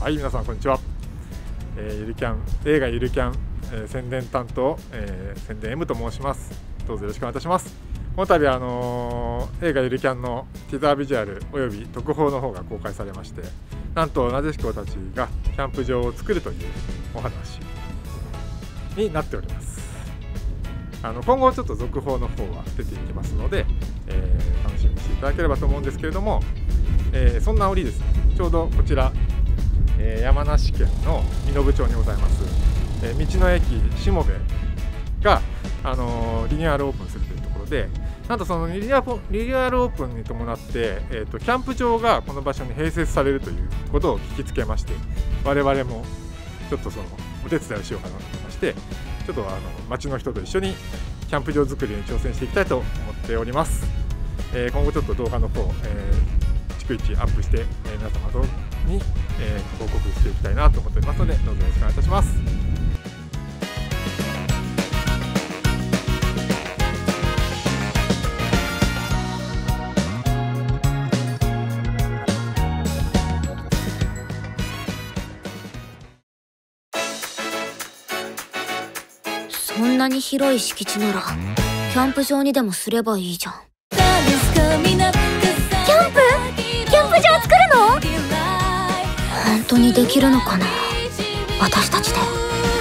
はい、皆さんこんにちは。ゆるキャン映画ゆるキャン、宣伝担当、宣伝 M と申します。どうぞよろしくお願いいたします。この度映画ゆるキャンのティザービジュアルおよび特報の方が公開されまして、なんとなでしこたちがキャンプ場を作るというお話になっております。今後ちょっと続報の方は出ていきますので、楽しみにしていただければと思うんですけれども、そんな折ですね、ちょうどこちら、山梨県の身延町にございます、道の駅しもべが、リニューアルオープンするというところで、なんとそのリニューアルオープンに伴って、キャンプ場がこの場所に併設されるということを聞きつけまして、我々もちょっとそのお手伝いをしようかなと思いまして、ちょっと町の人と一緒にキャンプ場作りに挑戦していきたいと思っております。今後ちょっと動画の方、逐一アップして、皆様に、報告していきたいなと思っておりますので、どうぞよろしくお願いいたします。 そんなに広い敷地ならキャンプ場にでもすればいいじゃん。キャンプ場作るの？本当にできるのかな、私たちで。